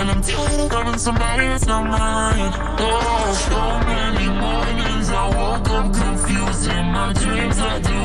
And I'm tired of loving somebody that's not mine. Oh, so many mornings I woke up confused. In my dreams I do